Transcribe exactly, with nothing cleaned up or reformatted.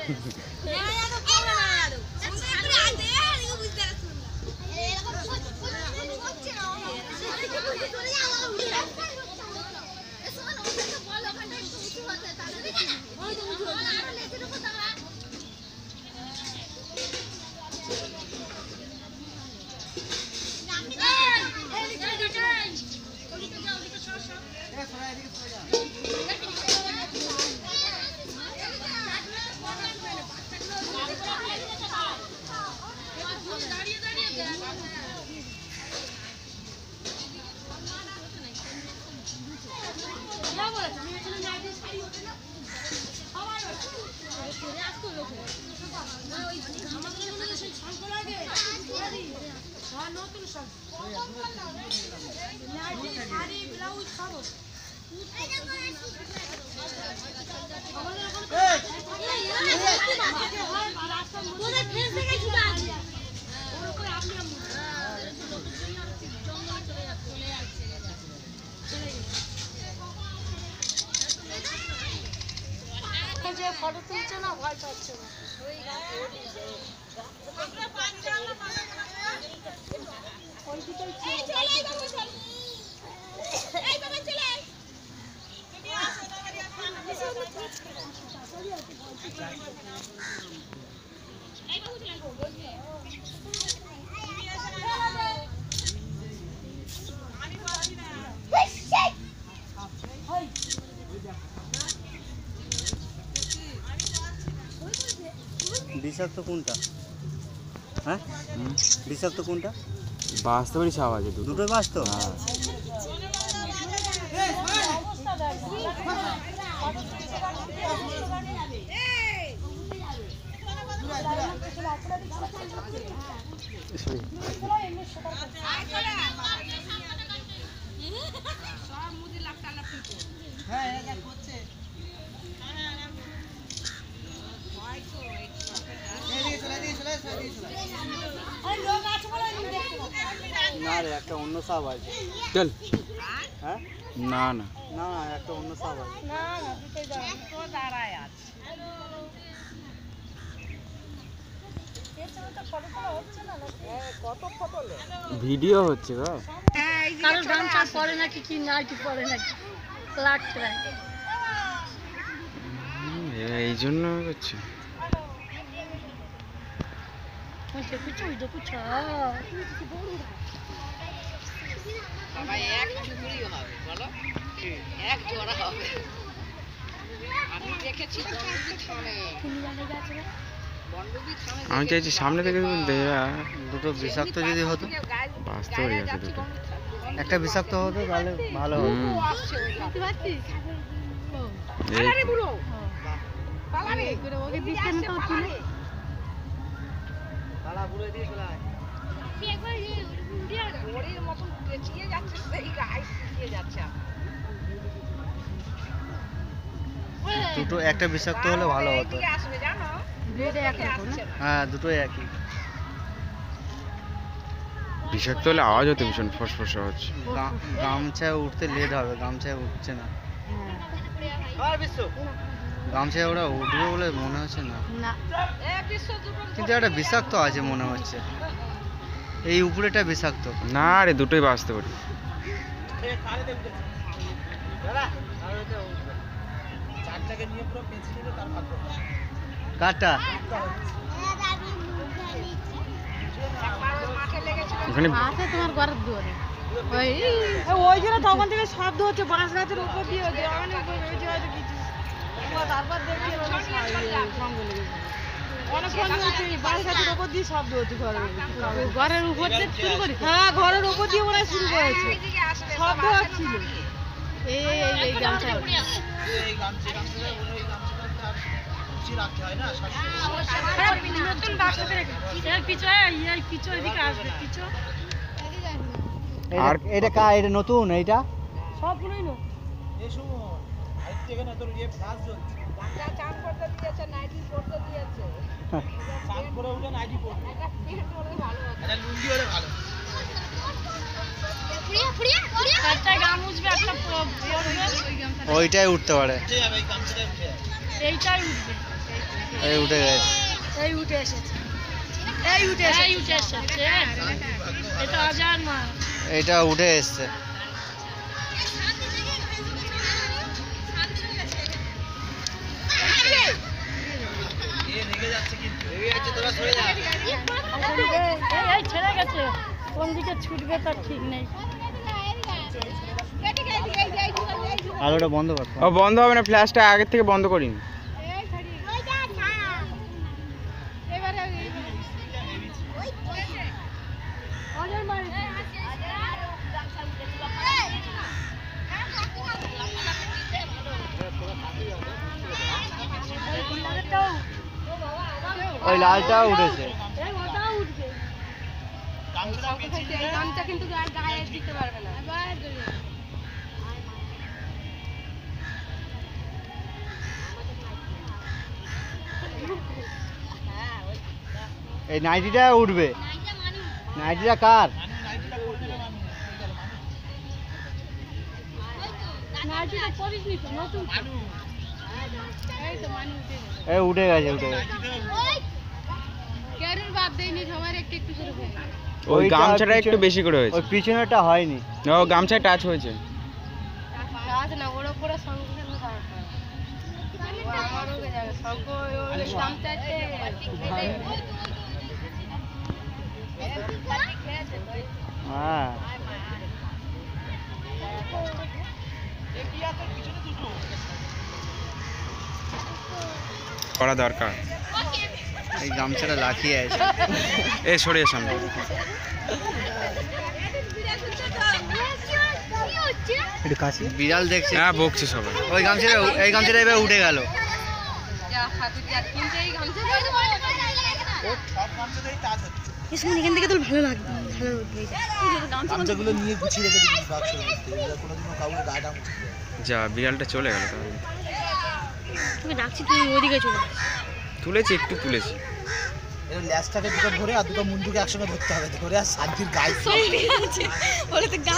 Photo তুলছে না ভয় পাচ্ছে না বিষাক্ত কোনটা? হ্যাঁ বিষাক্ত কোনটা? বাঁচতে পারি সব আছে, দুটোই বাঁচতো। না রে একটা অন্য সাপ আছে। চল। হ্যাঁ না না না একটা অন্য সাপ আছে। না না দুটোই দাঁড়ায় আছে। ভিডিও হচ্ছে গো। কারো গামছা পরে নাকি কি নাইটি পরে নাকি লাগছে এই জন্য করছি। আমি চাইছি সামনে থেকে দুটো বিষাক্ত যদি হতো, বাঁচতে পারি আছে দুটো। একটা বিষাক্ত হতো তাহলে ভালো হতো। দুটো একটা বিষাক্ত হলে ভালো হতো। হ্যাঁ দুটোই একই। বিষাক্ত হলে আওয়াজ হতো ভীষণ, ফসফস আওয়াজ। গামছায় উঠতে লেট হবে, গামছায় উঠছে না। গামছায় ওরা উঠবে বলে মনে হচ্ছে না, কিন্তু একটা বিষাক্ত আছে মনে হচ্ছে। এই উপরেটা বিষাক্ত না রে, দুটোই বাঁচতে পারি। কাটা ওখানে আছে তোমার ঘরের দুয়ারে, ওই ওই জন্য তখন থেকে শব্দ হচ্ছে বাঁশ গাছের উপর দিয়ে তারপর দেখি সঙ্গে লেগেছে অনেকক্ষণ বাঁশ গাছের উপর দিয়ে শব্দ হচ্ছে ঘরের ঘরের উপর দিয়ে শুরু করি। হ্যাঁ ঘরের উপর দিয়ে মনে হয় শুরু করেছে, শব্দ হচ্ছিল। এই এই এই গামছা নতুন বাক্সতে আর এটা কা এটা নতুন, এইটা সবগুলোই নো ওইটাই উঠতে পারে। এইটাই উঠবে। এই উঠে গেছে। এই উঠে এসেছে এই উঠে এসেছে এই উঠে এসেছে এটা আজান মা এটা উঠে এসছে। এই ছেড়ে গেছে কোন দিকে ছুটবে তার ঠিক নেই। আলোটা বন্ধ কর। ও বন্ধ হবে না, ফ্ল্যাশটা আগের থেকে বন্ধ করিনি। ওই লালটাও উঠেছে। কিন্তু গায়ে দিতে পারবে না। এই নাইটিটা উঠবে। নাইটিটা কার? এই উঠে গেছে উঠে গেছে। ওই ওইটা গামছাটা একটু পিছনে- বেশি করে হয়েছে। ওই পিছনেটা হয়নি। ও গামছায় টাচ হয়েছে। হ্যাঁ করা দরকার। এই গামছাটা লাখিয়ে আছে। এ সরিয়ে সামনে। বিড়াল দেখছে। হ্যাঁ বকছে সবাই। ওই গামছাটা এই গামছাটা এবার উঠে গেল। এখান থেকে তোর ভালো লাগবে গামছাগুলো নিয়ে গুছিয়ে রেখে দিবি বাক্সের মধ্যে, এবার কোনোদিনও কাউকে গায়ে ডাক উচিত নয়। যা বিড়ালটা চলে গেল তাহলে। তোকে ডাকছি তুই ওদিকে চলে তুলেছি একটু তুলেছি। এর ল্যাসটাকে দুটো ধরে আর দুটো মুন্ডুকে একসঙ্গে ধরতে হবে, ধরে আর শান্তির গায়ে